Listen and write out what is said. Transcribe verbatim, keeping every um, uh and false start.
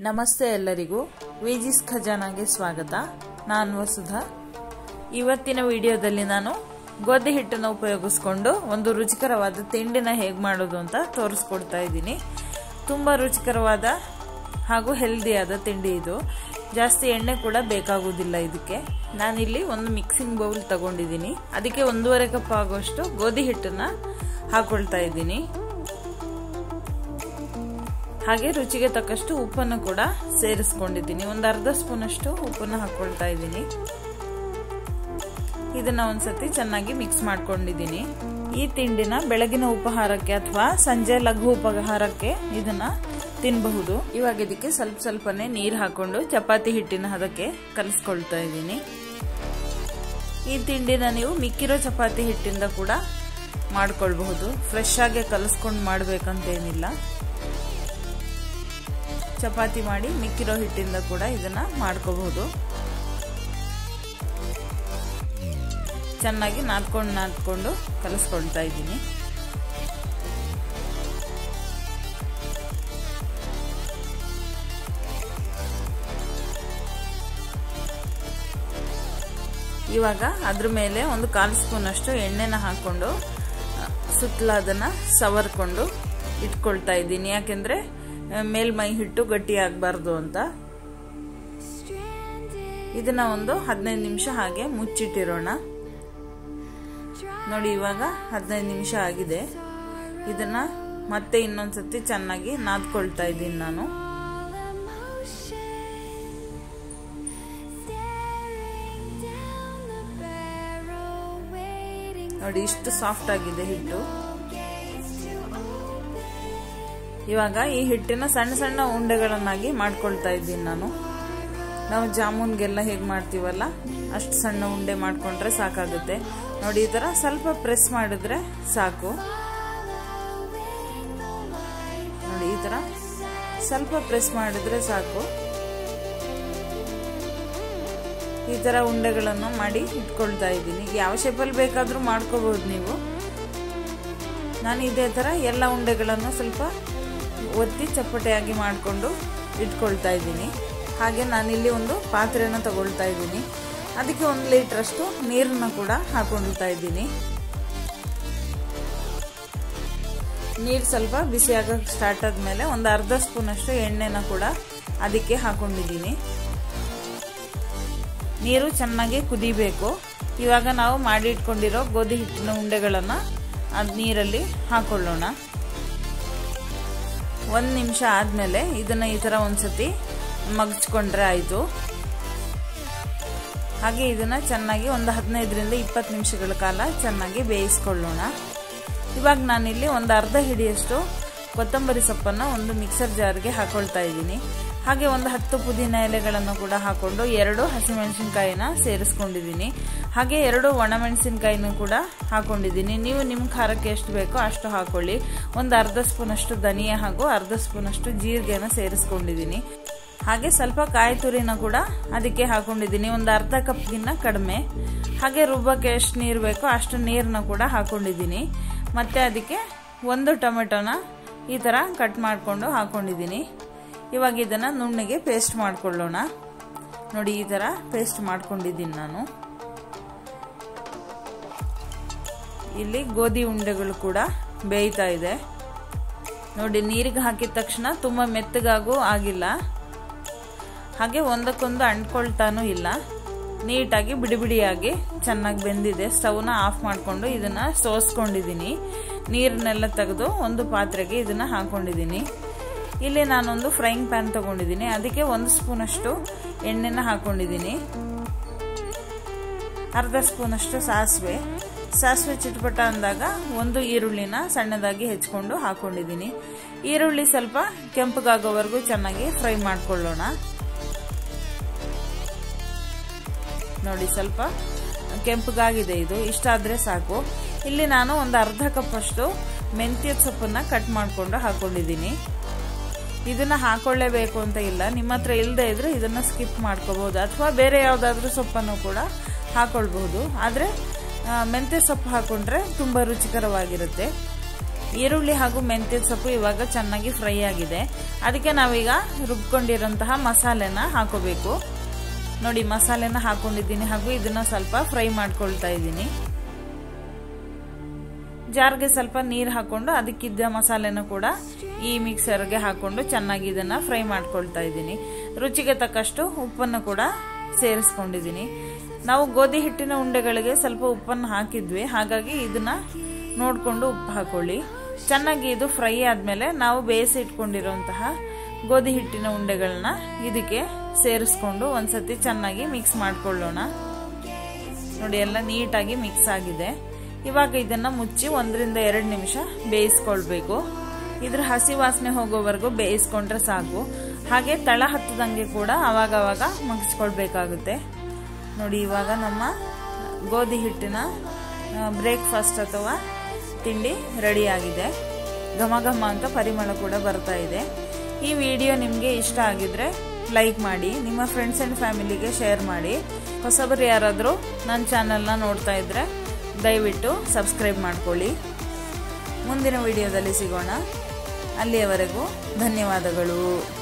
ನಮಸ್ತೆ ಎಲ್ಲರಿಗೂ ವೇಜಿಸ್ ಖಜಾನಾಗೆ ಸ್ವಾಗತ. ನಾನು ವಸುಧಾ. ಇವತ್ತಿನ ವಿಡಿಯೋದಲ್ಲಿ ನಾನು ಗೋಧಿ ಹಿಟ್ಟನ್ನು ಉಪಯೋಗಿಸಿಕೊಂಡು ಒಂದು ರುಚಿಕರವಾದ ತಿಂಡಿನ ಹೇಗೆ ಮಾಡೋದು ಅಂತ ತೋರಿಸ್ಕೊಡ್ತಾ ಇದ್ದೀನಿ. ತುಂಬಾ ರುಚಿಕರವಾದ ಹಾಗೂ ಹೆಲ್ದಿಯಾದ ತಿಂಡಿ ಇದು. ಜಾಸ್ತಿ ಎಣ್ಣೆ ಕೂಡ ಬೇಕಾಗುವುದಿಲ್ಲ ಇದಕ್ಕೆ. ನಾನಿಲ್ಲಿ ಒಂದು ಮಿಕ್ಸಿಂಗ್ ಬೌಲ್ ತಗೊಂಡಿದ್ದೀನಿ. ಅದಕ್ಕೆ ಒಂದೂವರೆ ಕಪ್ ಆಗುವಷ್ಟು ಗೋಧಿ ಹಿಟ್ಟನ್ನ ಹಾಕೊಳ್ತಾ ಇದ್ದೀನಿ. ಹಾಗೆ ರುಚಿಗೆ ತಕ್ಕಷ್ಟು ಉಪ್ಪನ್ನು ಕೂಡ ಸೇರಿಸ್ಕೊಂಡಿದ್ದೀನಿ. ಒಂದು ಅರ್ಧ ಸ್ಪೂನ್ ಅಷ್ಟು ಉಪ್ಪನ್ನು ಹಾಕೊಳ್ತಾ ಇದ್ದೀನಿ. ಇದನ್ನ ಒಂದ್ಸತಿ ಚೆನ್ನಾಗಿ ಮಿಕ್ಸ್ ಮಾಡ್ಕೊಂಡಿದ್ದೀನಿ. ಈ ತಿಂಡಿನ ಬೆಳಗಿನ ಉಪಹಾರಕ್ಕೆ ಅಥವಾ ಸಂಜೆ ಲಘು ಉಪಹಾರಕ್ಕೆ ಇದನ್ನ ತಿನ್ನಬಹುದು. ಇವಾಗ ಇದಕ್ಕೆ ಸ್ವಲ್ಪ ಸ್ವಲ್ಪನೇ ನೀರು ಹಾಕೊಂಡು ಚಪಾತಿ ಹಿಟ್ಟಿನ ಹದಕ್ಕೆ ಕಲಿಸ್ಕೊಳ್ತಾ ಇದ್ದೀನಿ. ಈ ತಿಂಡಿನ ನೀವು ಮಿಕ್ಕಿರೋ ಚಪಾತಿ ಹಿಟ್ಟಿಂದ ಕೂಡ ಮಾಡ್ಕೊಳ್ಬಹುದು. ಫ್ರೆಶ್ ಆಗಿ ಕಲಿಸ್ಕೊಂಡು ಮಾಡ್ಬೇಕಂತೇನಿಲ್ಲ. ಚಪಾತಿ ಮಾಡಿ ಮಿಕ್ಕಿರೋ ಹಿಟ್ಟಿಂದ ಕೂಡ ಇದನ್ನ ಮಾಡ್ಕೋಬಹುದು. ಚೆನ್ನಾಗಿ ನಾದ್ಕೊಂಡು ನಾದ್ಕೊಂಡು ಕಲಿಸ್ಕೊಳ್ತಾ ಇದ್ದೀನಿ. ಇವಾಗ ಅದ್ರ ಮೇಲೆ ಒಂದು ಕಾಲು ಸ್ಪೂನ್ ಅಷ್ಟು ಎಣ್ಣೆನ ಹಾಕೊಂಡು ಸುತ್ತಲ ಅದನ್ನ ಸವರ್ಕೊಂಡು ಇಟ್ಕೊಳ್ತಾ ಇದ್ದೀನಿ. ಯಾಕೆಂದ್ರೆ ಮೇಲ್ಮೈ ಹಿಟ್ಟು ಗಟ್ಟಿ ಆಗಬಾರ್ದು ಅಂತ. ಇದನ್ನ ಒಂದು ಹದಿನೈದು ನಿಮಿಷ ಹಾಗೆ ಮುಚ್ಚಿಟ್ಟಿರೋಣ. ನೋಡಿ, ಇವಾಗ ಹದಿನೈದು ನಿಮಿಷ ಆಗಿದೆ. ಇದನ್ನ ಮತ್ತೆ ಇನ್ನೊಂದ್ಸತಿ ಚೆನ್ನಾಗಿ ನಾದ್ಕೊಳ್ತಾ ಇದ್ದೀನಿ ನಾನು. ನೋಡಿ, ಇಷ್ಟು ಸಾಫ್ಟ್ ಆಗಿದೆ ಹಿಟ್ಟು. ಇವಾಗ ಈ ಹಿಟ್ಟಿನ ಸಣ್ಣ ಸಣ್ಣ ಉಂಡೆಗಳನ್ನಾಗಿ ಮಾಡ್ಕೊಳ್ತಾ ಇದ್ದೀನಿ ನಾನು. ನಾವು ಜಾಮೂನ್ಗೆಲ್ಲ ಹೇಗೆ ಮಾಡ್ತೀವಲ್ಲ ಅಷ್ಟು ಸಣ್ಣ ಉಂಡೆ ಮಾಡ್ಕೊಂಡ್ರೆ ಸಾಕಾಗುತ್ತೆ. ನೋಡಿ, ಈ ತರ ಸ್ವಲ್ಪ ಪ್ರೆಸ್ ಮಾಡಿದ್ರೆ ಸಾಕು. ನೋಡಿ, ಈ ತರ ಸ್ವಲ್ಪ ಪ್ರೆಸ್ ಮಾಡಿದ್ರೆ ಸಾಕು. ಈ ತರ ಉಂಡೆಗಳನ್ನು ಮಾಡಿ ಇಟ್ಕೊಳ್ತಾ ಇದ್ದೀನಿ. ಯಾವ ಶೇಪಲ್ಲಿ ಬೇಕಾದ್ರೂ ಮಾಡ್ಕೋಬಹುದು ನೀವು. ನಾನು ಇದೇ ತರ ಎಲ್ಲ ಉಂಡೆಗಳನ್ನು ಸ್ವಲ್ಪ ಒತ್ತಿ ಚಪ್ಪಟೆಯಾಗಿ ಮಾಡಿಕೊಂಡು ಇಟ್ಕೊಳ್ತಾ ಇದ್ದೀನಿ. ಹಾಗೆ ನಾನಿಲ್ಲಿ ಒಂದು ಪಾತ್ರೆನ ತಗೊಳ್ತಾ ಇದ್ದೀನಿ. ಅದಕ್ಕೆ ಒಂದು ಲೀಟರ್ ಅಷ್ಟು ನೀರನ್ನ ಕೂಡ ಹಾಕೊಳ್ತಾ ಇದ್ದೀನಿ. ನೀರು ಸ್ವಲ್ಪ ಬಿಸಿ ಆಗಕ್ಕೆ ಸ್ಟಾರ್ಟ್ ಆದ್ಮೇಲೆ ಒಂದು ಅರ್ಧ ಸ್ಪೂನ್ ಅಷ್ಟು ಎಣ್ಣೆನ ಕೂಡ ಅದಕ್ಕೆ ಹಾಕೊಂಡಿದ್ದೀನಿ. ನೀರು ಚೆನ್ನಾಗಿ ಕುದಿಬೇಕು. ಇವಾಗ ನಾವು ಮಾಡಿ ಇಟ್ಕೊಂಡಿರೋ ಗೋಧಿ ಹಿಟ್ಟಿನ ಉಂಡೆಗಳನ್ನ ಅದ್ ನೀರಲ್ಲಿ ಹಾಕೊಳ್ಳೋಣ. ಒಂದ್ ನಿಮಿಷ ಆದ್ಮೇಲೆ ಇದನ್ನ ಈ ತರ ಒಂದ್ಸತಿ ಮಗ್ಚ್ಕೊಂಡ್ರೆ ಆಯ್ತು. ಹಾಗೆ ಇದನ್ನ ಚೆನ್ನಾಗಿ ಒಂದು ಹದಿನೈದರಿಂದ ಇಪ್ಪತ್ತು ನಿಮಿಷಗಳ ಕಾಲ ಚೆನ್ನಾಗಿ ಬೇಯಿಸ್ಕೊಳ್ಳೋಣ. ಇವಾಗ ನಾನಿಲ್ಲಿ ಒಂದು ಅರ್ಧ ಹಿಡಿಯಷ್ಟು ಕೊತ್ತಂಬರಿ ಸೊಪ್ಪನ್ನ ಒಂದು ಮಿಕ್ಸರ್ ಜಾರ್ಗೆ ಹಾಕೊಳ್ತಾ ಇದ್ದೀನಿ. ಹಾಗೆ ಒಂದು ಹತ್ತು ಪುದೀನ ಎಲೆಗಳನ್ನು ಕೂಡ ಹಾಕೊಂಡು ಎರಡು ಹಸಿಮೆಣಸಿನಕಾಯಿನ ಸೇರಿಸ್ಕೊಂಡಿದ್ದೀನಿ. ಹಾಗೆ ಎರಡು ಒಣಮೆಣಸಿನಕಾಯಿನೂ ಕೂಡ ಹಾಕೊಂಡಿದ್ದೀನಿ. ನೀವು ನಿಮ್ಮ ಖಾರಕ್ಕೆ ಎಷ್ಟು ಬೇಕೋ ಅಷ್ಟು ಹಾಕೊಳ್ಳಿ. ಒಂದು ಅರ್ಧ ಸ್ಪೂನ್ ಅಷ್ಟು ಧನಿಯಾ ಹಾಗೂ ಅರ್ಧ ಸ್ಪೂನ್ ಅಷ್ಟು ಜೀರಿಗೆನ ಸೇರಿಸ್ಕೊಂಡಿದ್ದೀನಿ. ಹಾಗೆ ಸ್ವಲ್ಪ ಕಾಯಿ ತುರಿನ ಕೂಡ ಅದಕ್ಕೆ ಹಾಕೊಂಡಿದ್ದೀನಿ. ಒಂದು ಅರ್ಧ ಕಪ್ಗಿನ್ನ ಕಡಿಮೆ. ಹಾಗೆ ರುಬ್ಬಕ್ಕೆ ಎಷ್ಟು ನೀರು ಬೇಕೋ ಅಷ್ಟು ನೀರನ್ನ ಕೂಡ ಹಾಕೊಂಡಿದ್ದೀನಿ. ಮತ್ತೆ ಅದಕ್ಕೆ ಒಂದು ಟೊಮೆಟೊನ ಈ ತರ ಕಟ್ ಮಾಡಿಕೊಂಡು ಹಾಕೊಂಡಿದ್ದೀನಿ. ಇವಾಗ ಇದನ್ನ ನುಣ್ಣಗೆ ಪೇಸ್ಟ್ ಮಾಡ್ಕೊಳ್ಳೋಣ. ನೋಡಿ, ಈ ತರ ಪೇಸ್ಟ್ ಮಾಡ್ಕೊಂಡಿದ್ದೀನಿ ನಾನು. ಇಲ್ಲಿ ಗೋಧಿ ಉಂಡೆಗಳು ಕೂಡ ಬೇಯ್ತಾ ಇದೆ. ನೋಡಿ, ನೀರಿಗೆ ಹಾಕಿದ ತಕ್ಷಣ ತುಂಬಾ ಮೆತ್ತಗಾಗೂ ಆಗಿಲ್ಲ. ಹಾಗೆ ಒಂದಕ್ಕೊಂದು ಅಂಟ್ಕೊಳ್ತಾನೂ ಇಲ್ಲ. ನೀಟಾಗಿ ಬಿಡಿ ಬಿಡಿಯಾಗಿ ಚೆನ್ನಾಗಿ ಬೆಂದಿದೆ. ಸ್ಟವ್ನ ಆಫ್ ಮಾಡಿಕೊಂಡು ಇದನ್ನ ಸೋಸ್ಕೊಂಡಿದ್ದೀನಿ. ನೀರನ್ನೆಲ್ಲ ತೆಗೆದು ಒಂದು ಪಾತ್ರೆಗೆ ಇದನ್ನ ಹಾಕೊಂಡಿದ್ದೀನಿ. ಇಲ್ಲಿ ನಾನೊಂದು ಫ್ರೈಯಿಂಗ್ ಪ್ಯಾನ್ ತಗೊಂಡಿದ್ದೀನಿ. ಅದಕ್ಕೆ ಒಂದು ಸ್ಪೂನ್ ಅಷ್ಟು ಎಣ್ಣೆನ ಹಾಕೊಂಡಿದ್ದೀನಿ. ಅರ್ಧ ಸ್ಪೂನ್ ಅಷ್ಟು ಸಾಸಿವೆ ಸಾಸಿವೆ ಚಿಟಪಟ ಅಂದಾಗ ಒಂದು ಈರುಳ್ಳಿನ ಸಣ್ಣದಾಗಿ ಹೆಚ್ಚಿಕೊಂಡು ಹಾಕೊಂಡಿದ್ದೀನಿ. ಈರುಳ್ಳಿ ಸ್ವಲ್ಪ ಕೆಂಪಗಾಗೋವರೆಗೂ ಚೆನ್ನಾಗಿ ಫ್ರೈ ಮಾಡ್ಕೊಳ್ಳೋಣ. ನೋಡಿ, ಸ್ವಲ್ಪ ಕೆಂಪಗಾಗಿದೆ ಇದು. ಇಷ್ಟಾದ್ರೆ ಸಾಕು. ಇಲ್ಲಿ ನಾನು ಒಂದು ಅರ್ಧ ಕಪ್ ಅಷ್ಟು ಮೆಂತ್ಯದ ಸೊಪ್ಪನ್ನ ಕಟ್ ಮಾಡ್ಕೊಂಡು ಹಾಕೊಂಡಿದ್ದೀನಿ. ಇದನ್ನ ಹಾಕೊಳ್ಳೇಬೇಕು ಅಂತ ಇಲ್ಲ. ನಿಮ್ಮ ಹತ್ರ ಇಲ್ಲದೆ ಇದ್ರೆ ಇದನ್ನ ಸ್ಕಿಪ್ ಮಾಡ್ಕೋಬಹುದು ಅಥವಾ ಬೇರೆ ಯಾವ್ದಾದ್ರು ಸೊಪ್ಪನ್ನು ಕೂಡ ಹಾಕೊಳ್ಬಹುದು. ಆದ್ರೆ ಮೆಂತ್ಯ ಸೊಪ್ಪು ಹಾಕೊಂಡ್ರೆ ತುಂಬಾ ರುಚಿಕರವಾಗಿರುತ್ತೆ. ಈರುಳ್ಳಿ ಹಾಗೂ ಮೆಂತ್ಯದ ಸೊಪ್ಪು ಇವಾಗ ಚೆನ್ನಾಗಿ ಫ್ರೈ ಆಗಿದೆ. ಅದಕ್ಕೆ ನಾವೀಗ ರುಬ್ಕೊಂಡಿರೋಂತಹ ಮಸಾಲೆನ ಹಾಕೋಬೇಕು. ನೋಡಿ, ಮಸಾಲೆನ ಹಾಕೊಂಡಿದ್ದೀನಿ ಹಾಗೂ ಇದನ್ನ ಸ್ವಲ್ಪ ಫ್ರೈ ಮಾಡ್ಕೊಳ್ತಾ ಇದ್ದೀನಿ. ಜಾರ್ಗೆ ಸ್ವಲ್ಪ ನೀರು ಹಾಕೊಂಡು ಅದಕ್ಕಿದ್ದ ಮಸಾಲೆನ ಕೂಡ ಈ ಮಿಕ್ಸರ್ಗೆ ಹಾಕೊಂಡು ಚೆನ್ನಾಗಿ ಇದನ್ನ ಫ್ರೈ ಮಾಡ್ಕೊಳ್ತಾ ಇದ್ದೀನಿ. ರುಚಿಗೆ ತಕ್ಕಷ್ಟು ಉಪ್ಪನ್ನು ಕೂಡ ಸೇರಿಸ್ಕೊಂಡಿದ್ದೀನಿ. ನಾವು ಗೋಧಿ ಹಿಟ್ಟಿನ ಉಂಡೆಗಳಿಗೆ ಸ್ವಲ್ಪ ಉಪ್ಪನ್ನು ಹಾಕಿದ್ವಿ, ಹಾಗಾಗಿ ಇದನ್ನ ನೋಡ್ಕೊಂಡು ಉಪ್ಪು ಹಾಕೊಳ್ಳಿ. ಚೆನ್ನಾಗಿ ಇದು ಫ್ರೈ ಆದ್ಮೇಲೆ ನಾವು ಬೇಯಿಸಿ ಇಟ್ಕೊಂಡಿರುವಂತಹ ಗೋಧಿ ಹಿಟ್ಟಿನ ಉಂಡೆಗಳನ್ನ ಇದಕ್ಕೆ ಸೇರಿಸ್ಕೊಂಡು ಒಂದ್ಸತಿ ಚೆನ್ನಾಗಿ ಮಿಕ್ಸ್ ಮಾಡ್ಕೊಳ್ಳೋಣ. ನೋಡಿ, ಎಲ್ಲ ನೀಟಾಗಿ ಮಿಕ್ಸ್ ಆಗಿದೆ. ಇವಾಗ ಇದನ್ನ ಮುಚ್ಚಿ ಒಂದರಿಂದ ಎರಡು ನಿಮಿಷ ಬೇಯಿಸ್ಕೊಳ್ಬೇಕು. ಇದ್ರ ಹಸಿ ವಾಸನೆ ಹೋಗೋವರೆಗೂ ಬೇಯಿಸ್ಕೊಂಡ್ರೆ ಸಾಕು. ಹಾಗೆ ತಳ ಹತ್ತದಂಗೆ ಕೂಡ ಅವಾಗ ಅವಾಗ ಮಗ್ಸ್ಕೊಳ್ಬೇಕಾಗುತ್ತೆ. ನೋಡಿ, ಇವಾಗ ನಮ್ಮ ಗೋಧಿ ಹಿಟ್ಟಿನ ಬ್ರೇಕ್ಫಾಸ್ಟ್ ಅಥವಾ ತಿಂಡಿ ರೆಡಿ ಆಗಿದೆ. ಘಮ ಘಮ ಅಂತ ಪರಿಮಳ ಕೂಡ ಬರ್ತಾ ಇದೆ. ಈ ವಿಡಿಯೋ ನಿಮಗೆ ಇಷ್ಟ ಆಗಿದ್ರೆ ಲೈಕ್ ಮಾಡಿ, ನಿಮ್ಮ ಫ್ರೆಂಡ್ಸ್ ಅಂಡ್ ಫ್ಯಾಮಿಲಿಗೆ ಶೇರ್ ಮಾಡಿ. ಹೊಸಬರು ಯಾರಾದರೂ ನನ್ನ ಚಾನೆಲ್ನ ನೋಡ್ತಾ ಇದ್ರೆ ದಯವಿಟ್ಟು ಸಬ್ಸ್ಕ್ರೈಬ್ ಮಾಡ್ಕೊಳ್ಳಿ. ಮುಂದಿನ ವಿಡಿಯೋದಲ್ಲಿ ಸಿಗೋಣ. ಅಲ್ಲಿಯವರೆಗೂ ಧನ್ಯವಾದಗಳು.